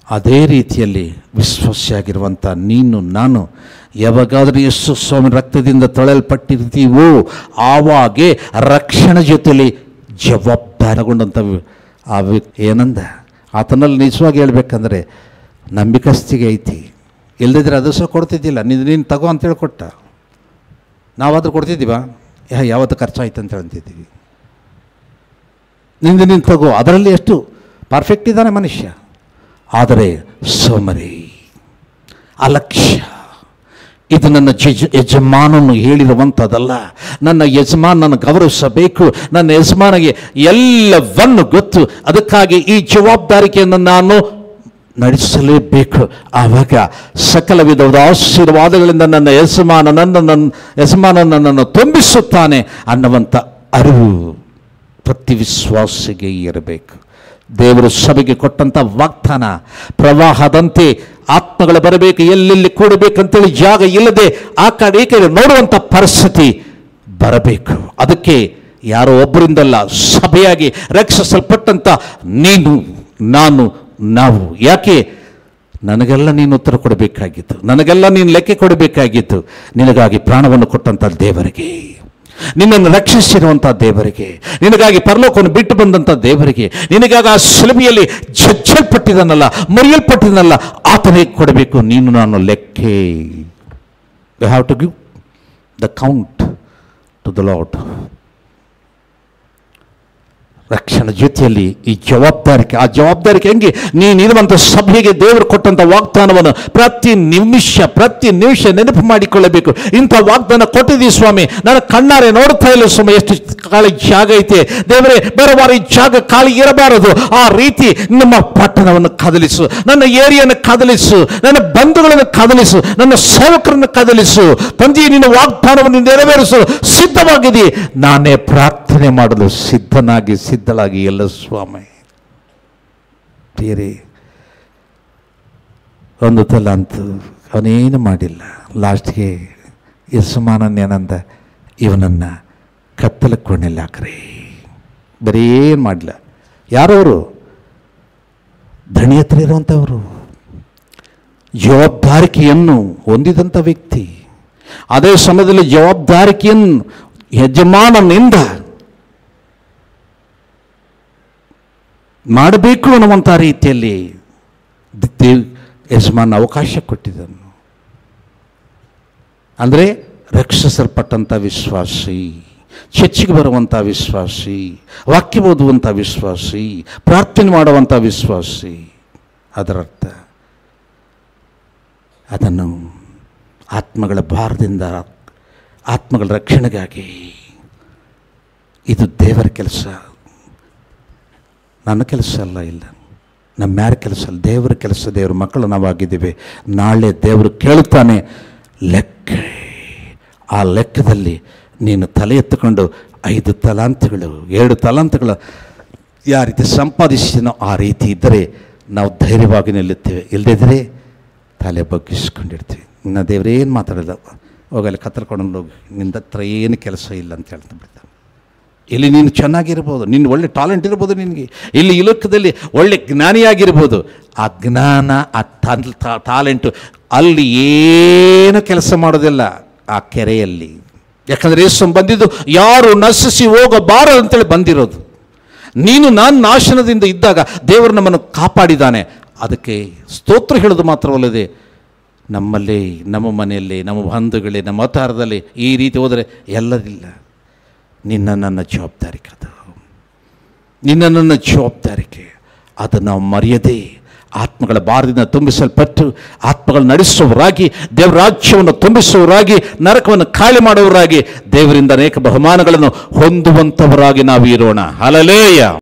ಅದೇ ರೀತಿಯಲ್ಲಿ ವಿಶ್ವಾಸಿಯಾಗಿರುವಂಥ ನೀನು ನಾನು ಯಾವಾಗಾದರೂ ಯೇಸು ಸ್ವಾಮಿ ರಕ್ತದಿಂದ ತೊಳೆಯಲ್ಪಟ್ಟಿರ್ತೀವೋ ಆವಾಗೇ ರಕ್ಷಣೆ ಜೊತೆಯಲ್ಲಿ ಜವಾಬ್ದಾರಗೊಂಡಂಥ ಆ ಏನಂದ ಆತನಲ್ಲಿ ನಿಜವಾಗಿ ಹೇಳ್ಬೇಕಂದ್ರೆ ನಂಬಿಕಸ್ತಿಗೆ ಐತಿ. ಇಲ್ಲದಿದ್ದರೆ ಅದು ಸಹ ಕೊಡ್ತಿದ್ದಿಲ್ಲ. ನೀನು ತಗೋ ಅಂತೇಳಿ ಕೊಟ್ಟ. ನಾವಾದರೂ ಕೊಡ್ತಿದ್ದೀವ? ಯಾವತ್ತು ಖರ್ಚಾಯ್ತು ಅಂತ ಹೇಳ್ತಿದ್ದೀವಿ. ನೀನು ತಗೋ. ಅದರಲ್ಲಿ ಎಷ್ಟು ಪರ್ಫೆಕ್ಟ್ ಇದ್ದಾನೆ ಮನುಷ್ಯ. ಆದರೆ ಸೋಮರಿ, ಅಲಕ್ಷ್ಯ. ಇದು ನನ್ನ ಯಜಮಾನನು ಹೇಳಿರುವಂಥದ್ದಲ್ಲ. ನನ್ನ ಯಜಮಾನನ ಗೌರವಿಸಬೇಕು. ನನ್ನ ಯಜಮಾನಿಗೆ ಎಲ್ಲವನ್ನು ಗೊತ್ತು. ಅದಕ್ಕಾಗಿ ಈ ಜವಾಬ್ದಾರಿಕೆಯನ್ನು ನಾನು ನಡೆಸಲೇಬೇಕು. ಆವಾಗ ಸಕಲ ವಿಧವಾದ ಆಶೀರ್ವಾದಗಳಿಂದ ನನ್ನ ಯಜಮಾನ ನನ್ನನ್ನು ತುಂಬಿಸುತ್ತಾನೆ ಅನ್ನುವಂಥ ಅರಿವು ಪ್ರತಿ ವಿಶ್ವಾಸಿಗೆ ಇರಬೇಕು. ದೇವರು ಸಭೆಗೆ ಕೊಟ್ಟಂಥ ವಾಗ್ದಾನ ಪ್ರವಾಹದಂತೆ ಆತ್ಮಗಳು ಬರಬೇಕು, ಎಲ್ಲೆಲ್ಲಿ ಕೂಡಬೇಕಂತೇಳಿ ಜಾಗ ಇಲ್ಲದೆ ಆ ಕಡೆ ಈ ಕಡೆ ನೋಡುವಂಥ ಪರಿಸ್ಥಿತಿ ಬರಬೇಕು. ಅದಕ್ಕೆ ಯಾರೋ ಒಬ್ಬರಿಂದಲ್ಲ, ಸಭೆಯಾಗಿ ರಕ್ಷಿಸಲ್ಪಟ್ಟಂಥ ನೀನು ನಾನು ನಾವು. ಯಾಕೆ? ನನಗೆಲ್ಲ ನೀನು ಉತ್ತರ ಕೊಡಬೇಕಾಗಿತ್ತು, ನನಗೆಲ್ಲ ನೀನು ಲೆಕ್ಕ ಕೊಡಬೇಕಾಗಿತ್ತು. ನಿನಗಾಗಿ ಪ್ರಾಣವನ್ನು ಕೊಟ್ಟಂಥ ದೇವರಿಗೆ, ನಿನ್ನನ್ನು ರಕ್ಷಿಸಿರುವಂಥ ದೇವರಿಗೆ, ನಿನಗಾಗಿ ಪರಲೋಕವನ್ನು ಬಿಟ್ಟು ಬಂದಂಥ ದೇವರಿಗೆ, ನಿನಗಾಗಿ ಆ ಶಿಲುಬೆಯಲ್ಲಿ ಜಜ್ಜಲ್ಪಟ್ಟಿದ್ದನಲ್ಲ, ಮುರಿಯಲ್ಪಟ್ಟಿದ್ದನಲ್ಲ, ಆತನಿಗೆ ಕೊಡಬೇಕು ನೀನು ನಾನು ಲೆಕ್ಕೆ. You have to give the count to the lord. ರಕ್ಷಣೆ ಜೊತೆಯಲ್ಲಿ ಈ ಜವಾಬ್ದಾರಿಕೆ, ಆ ಜವಾಬ್ದಾರಿಕೆ ಹೆಂಗೆ ನೀನಿರುವಂಥ ಸಭೆಗೆ ದೇವರು ಕೊಟ್ಟಂಥ ವಾಗ್ದಾನವನ್ನು ಪ್ರತಿ ನಿಮಿಷ ನೆನಪು ಮಾಡಿಕೊಳ್ಳಬೇಕು. ಇಂಥ ವಾಗ್ದಾನ ಕೊಟ್ಟಿದ್ದೀವಿ ಸ್ವಾಮಿ, ನಾನು ಕಣ್ಣಾರೆ ನೋಡ್ತಾ ಇಲ್ಲ ಸ್ವಾಮಿ, ಎಷ್ಟು ಖಾಲಿ ಜಾಗ ಐತೆ ದೇವರೇ, ಬೇರೆ ಬಾರಿ ಜಾಗ ಖಾಲಿ ಇರಬಾರದು. ಆ ರೀತಿ ನಮ್ಮ ಪಟ್ಟಣವನ್ನು ಕದಲಿಸು, ನನ್ನ ಏರಿಯನ್ನು ಕದಲಿಸು, ನನ್ನ ಬಂಧುಗಳನ್ನು ಕದಲಿಸು, ನನ್ನ ಸೇವಕರನ್ನು ಕದಲಿಸು. ತಂದೆ, ನಿನ್ನ ವಾಗ್ದಾನವನ್ನು ನೆರವೇರಿಸಲು ಸಿದ್ಧವಾಗಿದೆ. ನಾನೇ ಪ್ರಾರ್ಥನೆ ಮಾಡಲು ಸಿದ್ಧಳಾಗಿ ಎಲ್ಲ ಸ್ವಾಮಿ. ಬೇರೆ ಒಂದು ತಲಾಂತು ಅವನೇನು ಮಾಡಿಲ್ಲ. ಲಾಸ್ಟ್ಗೆ ಯಜಮಾನನೇನಂದ, ಇವನನ್ನು ಕತ್ತಲಕ್ಕೆ ಕೊಂಡಿಲ್ಲ ಹಾಕ್ರಿ. ಬರೀ ಏನು ಮಾಡಲಿಲ್ಲ. ಯಾರವರು? ಧಣಿ ಹತ್ರ ಇರುವಂಥವರು, ಜವಾಬ್ದಾರಿಕೆಯನ್ನು ಹೊಂದಿದಂಥ ವ್ಯಕ್ತಿ. ಅದೇ ಸಮಯದಲ್ಲಿ ಜವಾಬ್ದಾರಿಕೆಯನ್ನು ಯಜಮಾನನಿಂದ ಮಾಡಬೇಕು ಅನ್ನುವಂಥ ರೀತಿಯಲ್ಲಿ ಯಜಮಾನ ಅವಕಾಶ ಕೊಟ್ಟಿದ್ದನು. ಅಂದರೆ ರಕ್ಷಿಸಲ್ಪಟ್ಟಂಥ ವಿಶ್ವಾಸಿ, ಚರ್ಚಿಗೆ ಬರುವಂಥ ವಿಶ್ವಾಸಿ, ವಾಕ್ಯ ಓದುವಂಥ ವಿಶ್ವಾಸಿ, ಪ್ರಾರ್ಥನೆ ಮಾಡುವಂಥ ವಿಶ್ವಾಸಿ. ಅದರರ್ಥ ಅದನ್ನು ಆತ್ಮಗಳ ಭಾರದಿಂದ, ಆತ್ಮಗಳ ರಕ್ಷಣೆಗಾಗಿ. ಇದು ದೇವರ ಕೆಲಸ, ನನ್ನ ಕೆಲಸ ಅಲ್ಲ. ಇಲ್ಲ, ನಮ್ಮ ಯಾರ ಕೆಲಸ ಅಲ್ಲ, ದೇವರ ಕೆಲಸ. ದೇವರ ಮಕ್ಕಳು ನಾವಾಗಿದ್ದೀವಿ. ನಾಳೆ ದೇವರು ಕೇಳುತ್ತಾನೆ ಲೆಕ್ಕ. ಆ ಲೆಕ್ಕದಲ್ಲಿ ನೀನು ತಲೆ ಎತ್ತುಕೊಂಡು 5 ತಲಾಂತಗಳು 2 ತಲಾಂತಗಳು ಯಾವ ರೀತಿ ಸಂಪಾದಿಸಿನೋ ಆ ರೀತಿ ಇದ್ದರೆ ನಾವು ಧೈರ್ಯವಾಗಿ ನಿಲ್ಲುತ್ತೇವೆ. ಇಲ್ಲದಿದ್ದರೆ ತಲೆ ಬಗ್ಗಿಸ್ಕೊಂಡಿರ್ತೀವಿ. ಇನ್ನು ದೇವರೇನು ಮಾತಾಡೋದು, ಹೋಗಲ್ಲಿ ಕತ್ತರ್ಕೊಂಡು ಹೋಗಿ, ನಿನ್ನ ಹತ್ರ ಏನು ಕೆಲಸ ಇಲ್ಲ ಅಂತ ಹೇಳ್ತಾ ಬಿಡ್ತಾನೆ. ಇಲ್ಲಿ ನೀನು ಚೆನ್ನಾಗಿರ್ಬೋದು, ನಿನ್ನ ಒಳ್ಳೆ ಟಾಲೆಂಟ್ ಇರ್ಬೋದು, ನಿನಗೆ ಇಲ್ಲಿ ಈ ಲೋಕದಲ್ಲಿ ಒಳ್ಳೆ ಜ್ಞಾನಿಯಾಗಿರ್ಬೋದು. ಆ ಜ್ಞಾನ, ಆ ಟಾಲೆಂಟು ಅಲ್ಲಿ ಏನು ಕೆಲಸ ಮಾಡೋದಿಲ್ಲ ಆ ಕೆರೆಯಲ್ಲಿ. ಯಾಕಂದರೆ ಯೇಸು ಬಂದಿದ್ದು ಯಾರು ನಶಿಸಿ ಹೋಗಬಾರದು ಅಂತೇಳಿ ಬಂದಿರೋದು. ನೀನು ನಾನು ನಾಶನದಿಂದ ಇದ್ದಾಗ ದೇವರು ನಮ್ಮನ್ನು ಕಾಪಾಡಿದ್ದಾನೆ. ಅದಕ್ಕೆ ಸ್ತೋತ್ರ ಹೇಳೋದು ಮಾತ್ರವಲ್ಲದೆ, ನಮ್ಮಲ್ಲಿ, ನಮ್ಮ ಮನೆಯಲ್ಲಿ, ನಮ್ಮ ಬಂಧುಗಳೇ, ನಮ್ಮ ಅವತಾರದಲ್ಲಿ ಈ ರೀತಿ ಹೋದರೆ ಎಲ್ಲದಿಲ್ಲ. ನನ್ನ ಜವಾಬ್ದಾರಿಕೆ ಅದು, ನನ್ನ ಜವಾಬ್ದಾರಿಕೆ. ಅದು ನಾವು ಮರೆಯದೆ ಆತ್ಮಗಳ ಭಾರದಿಂದ ತುಂಬಿಸಲ್ಪಟ್ಟು ಆತ್ಮಗಳು ನಡೆಸುವವರಾಗಿ, ದೇವರ ರಾಜ್ಯವನ್ನು ತುಂಬಿಸುವವರಾಗಿ, ನರಕವನ್ನು ಖಾಲಿ ಮಾಡುವವರಾಗಿ, ದೇವರಿಂದ ಅನೇಕ ಬಹುಮಾನಗಳನ್ನು ಹೊಂದುವಂಥವರಾಗಿ ನಾವು ಇರೋಣ. ಹಲ್ಲೆಲೂಯಾ.